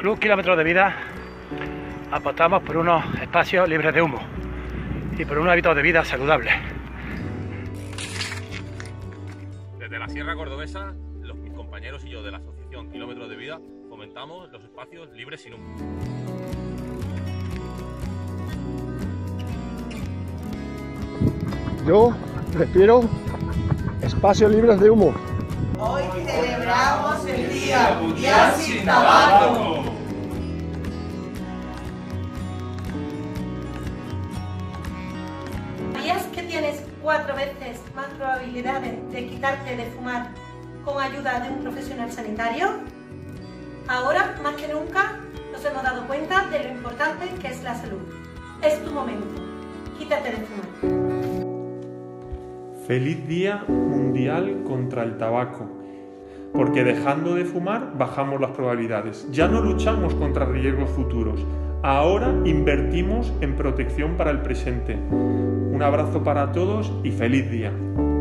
Club Kilómetros de Vida apostamos por unos espacios libres de humo y por un hábito de vida saludable. Desde la Sierra Cordobesa, mis compañeros y yo de la Asociación Kilómetros de Vida fomentamos los espacios libres sin humo. Yo prefiero espacios libres de humo. Hoy celebramos el Día Mundial sin Tabaco. ¿Sabías que tienes 4 veces más probabilidades de quitarte de fumar con ayuda de un profesional sanitario? Ahora, más que nunca, nos hemos dado cuenta de lo importante que es la salud. Es tu momento. Quítate de fumar. Feliz Día Mundial contra el Tabaco, porque dejando de fumar bajamos las probabilidades. Ya no luchamos contra riesgos futuros, ahora invertimos en protección para el presente. Un abrazo para todos y feliz día.